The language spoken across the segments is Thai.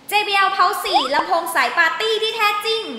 JBL Pulse 4 ลำโพงสายปาร์ตี้ที่แท้จริง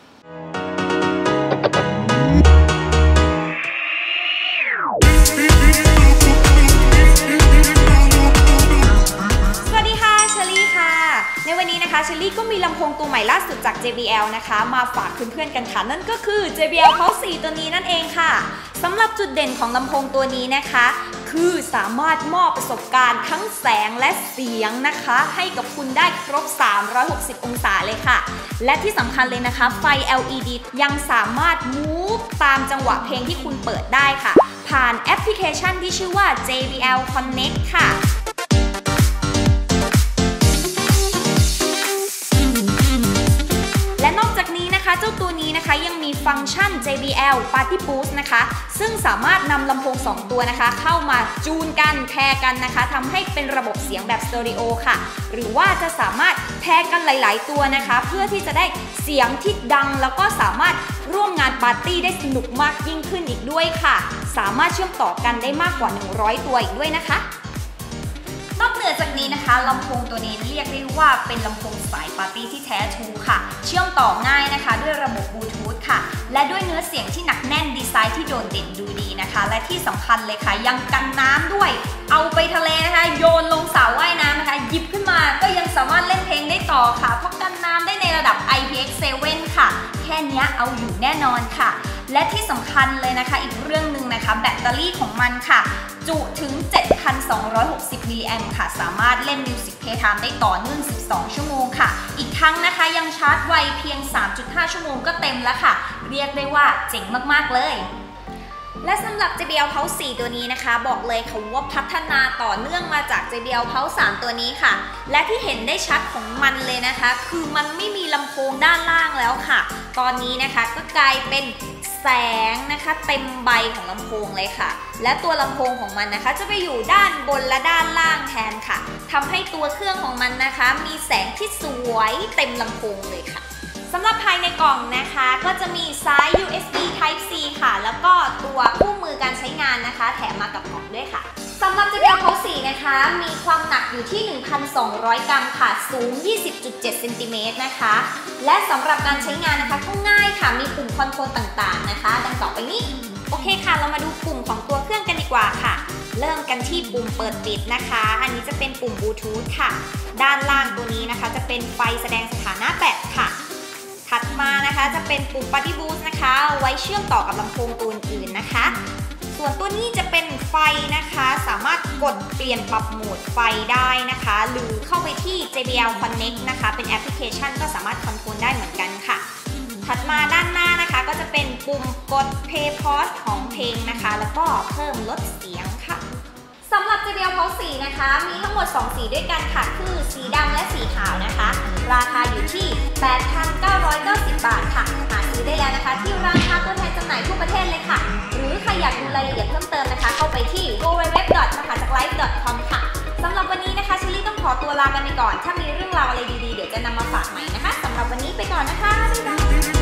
ในวันนี้นะคะเชลลี่ก็มีลำโพงตัวใหม่ล่าสุดจาก JBL นะคะมาฝากเพื่อนๆกันค่ะนั่นก็คือ JBL Pulse 4 ตัวนี้นั่นเองค่ะสำหรับจุดเด่นของลำโพงตัวนี้นะคะคือสามารถมอบประสบการณ์ทั้งแสงและเสียงนะคะให้กับคุณได้ครบ360องศาเลยค่ะและที่สำคัญเลยนะคะไฟ LED ยังสามารถมูฟตามจังหวะเพลงที่คุณเปิดได้ค่ะผ่านแอปพลิเคชันที่ชื่อว่า JBL Connect ค่ะและนอกจากนี้นะคะเจ้าตัวนี้นะคะยังมีฟังก์ชัน JBL Party Boost นะคะซึ่งสามารถนำลำโพง2ตัวนะคะเข้ามาจูนกันแพร์กันนะคะทำให้เป็นระบบเสียงแบบสเตอริโอค่ะหรือว่าจะสามารถแพร์กันหลายๆตัวนะคะเพื่อที่จะได้เสียงที่ดังแล้วก็สามารถร่วมงานปาร์ตี้ได้สนุกมากยิ่งขึ้นอีกด้วยค่ะสามารถเชื่อมต่อกันได้มากกว่า100ตัวอีกด้วยนะคะนอกเหนือจากนี้นะคะลำโพงตัวนี้เรียกได้ว่าเป็นลำโพงสายปาร์ตี้ที่แท้ทรูค่ะเชื่อมต่อง่ายนะคะด้วยระบบบลูทูธค่ะและด้วยเนื้อเสียงที่หนักแน่นดีไซน์ที่โดดเด่นดูดีนะคะและที่สำคัญเลยค่ะยังกันน้ำด้วยเอาไปทะเลนะคะโยนลงสระว่ายน้ำนะคะหยิบขึ้นมาก็ยังสามารถเล่นเพลงได้ต่อค่ะเพราะกันน้ำได้ในระดับ IPX7 ค่ะแค่นี้เอาอยู่แน่นอนค่ะและที่สำคัญเลยนะคะอีกเรื่องหนึ่งนะคะแบตเตอรี่ของมันค่ะจุถึง 7,260 มิลลิแอมป์ค่ะสามารถเล่น Music Playtime ได้ต่อเนื่อง12 ชั่วโมงค่ะอีกทั้งนะคะยังชาร์จไวเพียง 3.5 ชั่วโมงก็เต็มแล้วค่ะเรียกได้ว่าเจ๋งมากๆเลยและสำหรับ JBL Pulse 4 ตัวนี้นะคะบอกเลยค่ะว่าพัฒนาต่อเนื่องมาจาก JBL Pulse 3 ตัวนี้ค่ะและที่เห็นได้ชัดของมันเลยนะคะคือมันไม่มีลำโพงด้านล่างแล้วค่ะตอนนี้นะคะก็กลายเป็นแสงนะคะเต็มใบของลำโพงเลยค่ะและตัวลำโพงของมันนะคะจะไปอยู่ด้านบนและด้านล่างแทนค่ะทำให้ตัวเครื่องของมันนะคะมีแสงที่สวยเต็มลำโพงเลยค่ะสำหรับภายในกล่องนะคะก็จะมีสาย USB Type C ค่ะแล้วก็ตัวคู่มือการใช้งานนะคะแถมมากับกล่องด้วยค่ะสำหรับ JBL Pulse 4 นะคะมีความหนักอยู่ที่ 1,200 กรัมค่ะสูง 20.7 เซนติเมตรนะคะและสำหรับการใช้งานนะคะก็ง่ายค่ะมีปุ่มคอนโทรลต่างๆนะคะดังต่อไปนี้โอเคค่ะเรามาดูปุ่มของตัวเครื่องกันดีกว่าค่ะเริ่มกันที่ปุ่มเปิดปิดนะคะอันนี้จะเป็นปุ่มบลูทูธค่ะด้านล่างตัวนี้นะคะจะเป็นไฟแสดงสถานะแบตค่ะถัดมานะคะจะเป็นปุ่ม Party Boost นะคะไว้เชื่อมต่อกับลำโพงตัวอื่นๆนะคะส่วนตัวนี้จะเป็นไฟนะคะสามารถกดเปลี่ยนปรับโหมดไฟได้นะคะหรือเข้าไปที่ JBL Connect นะคะเป็นแอปพลิเคชันก็สามารถคอนโทรลได้เหมือนกันค่ะถัดมาด้านหน้านะคะก็จะเป็นปุ่มกด Play Pause ของเพลงนะคะแล้วก็เพิ่มลดเสียงค่ะสำหรับ JBL Pulse 4 นะคะมีทั้งหมด2สีด้วยกันค่ะคือสีดำและสีขาวนะคะราคาอยู่ที่ 8,990 บาทค่ะหาซื้อได้แล้วนะคะที่ร้านค้าตัวแทนจำหน่ายทั่วประเทศเลยค่ะหรือใครอยากดูรายละเอียดเพิ่มเติมนะคะเข้าไปที่ www.mahajaklife.com ค่ะสำหรับวันนี้นะคะเชลลี่ต้องขอตัวลากันไปก่อนถ้ามีเรื่องราวอะไรดีๆเดี๋ยวจะนำมาฝากใหม่นะคะสำหรับวันนี้ไปก่อนนะคะบ๊ายบาย